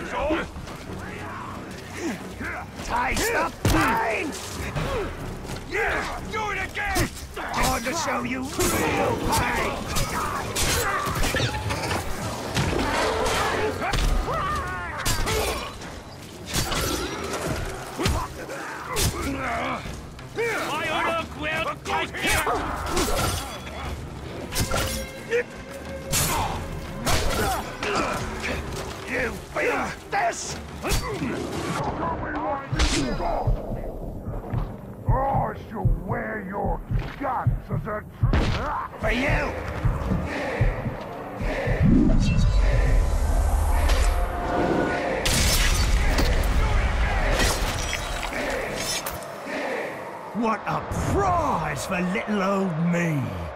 Taste the pain! Yeah, do it again! Time to show you real pain! My order will take care! You feel this? I shall wear your guts as a For you! What a prize for little old me!